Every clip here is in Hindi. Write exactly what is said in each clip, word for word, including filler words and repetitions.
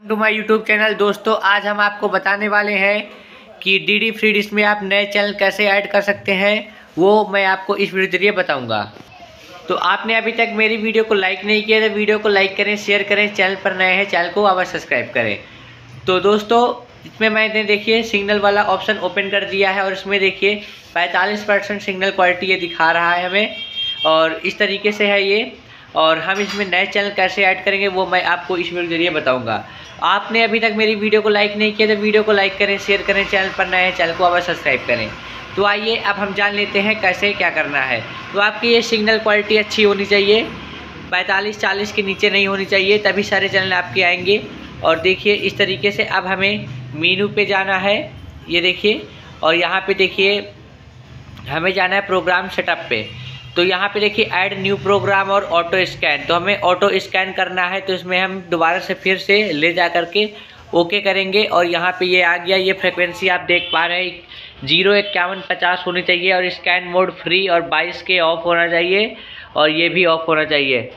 To my YouTube channel. दोस्तों आज हम आपको बताने वाले हैं कि डीडी फ्री डिश में आप नए चैनल कैसे ऐड कर सकते हैं, वो मैं आपको इस वीडियो के जरिए बताऊंगा। तो आपने अभी तक मेरी वीडियो को लाइक नहीं किया तो वीडियो को लाइक करें, शेयर करें, चैनल पर नए हैं चैनल को अवश्य सब्सक्राइब करें। तो दोस्तों इसमें मैंने देखिए सिग्नल वाला ऑप्शन ओपन कर दिया है और इसमें देखिए पैंतालीस परसेंट सिग्नल क्वालिटी ये दिखा रहा है हमें, और इस तरीके से है ये। और हम इसमें नए चैनल कैसे ऐड करेंगे वो मैं आपको इस वीडियो के जरिए बताऊंगा। आपने अभी तक मेरी वीडियो को लाइक नहीं किया तो वीडियो को लाइक करें, शेयर करें, चैनल पर नए हैं चैनल को अवश्य सब्सक्राइब करें। तो आइए अब हम जान लेते हैं कैसे क्या करना है। तो आपकी ये सिग्नल क्वालिटी अच्छी होनी चाहिए, पैंतालीस चालीस के नीचे नहीं होनी चाहिए, तभी सारे चैनल आपके आएंगे। और देखिए इस तरीके से अब हमें मेनू पे जाना है, ये देखिए, और यहाँ पे देखिए हमें जाना है प्रोग्राम सेटअप पे। तो यहाँ पे देखिए ऐड न्यू प्रोग्राम और ऑटो स्कैन, तो हमें ऑटो स्कैन करना है। तो इसमें हम दोबारा से फिर से ले जा करके ओके करेंगे और यहाँ पे ये आ गया। ये फ्रिक्वेंसी आप देख पा रहे हैं जीरो इक्यावन पचास होनी चाहिए और स्कैन मोड फ्री और बाईस के ऑफ होना चाहिए और ये भी ऑफ होना चाहिए।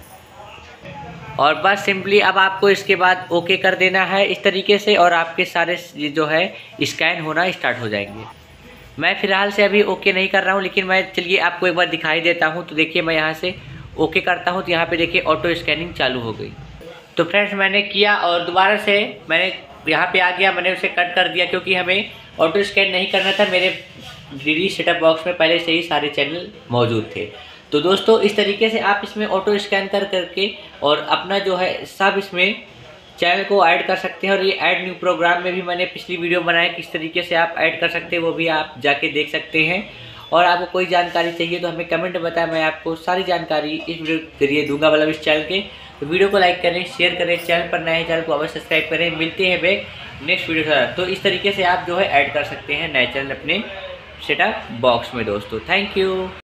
और बस सिंपली अब आपको इसके बाद ओके कर देना है इस तरीके से, और आपके सारे जो है स्कैन होना स्टार्ट हो जाएंगे। मैं फ़िलहाल से अभी ओके नहीं कर रहा हूँ, लेकिन मैं चलिए आपको एक बार दिखाई देता हूँ। तो देखिए मैं यहाँ से ओके करता हूँ तो यहाँ पे देखिए ऑटो स्कैनिंग चालू हो गई। तो फ्रेंड्स मैंने किया और दोबारा से मैंने यहाँ पे आ गया, मैंने उसे कट कर दिया क्योंकि हमें ऑटो स्कैन नहीं करना था। मेरे डीडी सेटअप बॉक्स में पहले से ही सारे चैनल मौजूद थे। तो दोस्तों इस तरीके से आप इसमें ऑटो स्कैन कर करके और अपना जो है सब इसमें चैनल को ऐड कर सकते हैं। और ये ऐड न्यू प्रोग्राम में भी मैंने पिछली वीडियो बनाया किस तरीके से आप ऐड कर सकते हैं, वो भी आप जाके देख सकते हैं। और आपको कोई जानकारी चाहिए तो हमें कमेंट बताएं, मैं आपको सारी जानकारी इस वीडियो के जरिए दूंगा, मतलब इस चैनल के। तो वीडियो को लाइक करें, शेयर करें, चैनल पर नए हैं चैनल को अवश्य सब्सक्राइब करें। मिलते हैं बैक नेक्स्ट वीडियो के साथ। तो इस तरीके से आप जो है ऐड कर सकते हैं नए चैनल अपने सेटअप बॉक्स में दोस्तों। Thank you.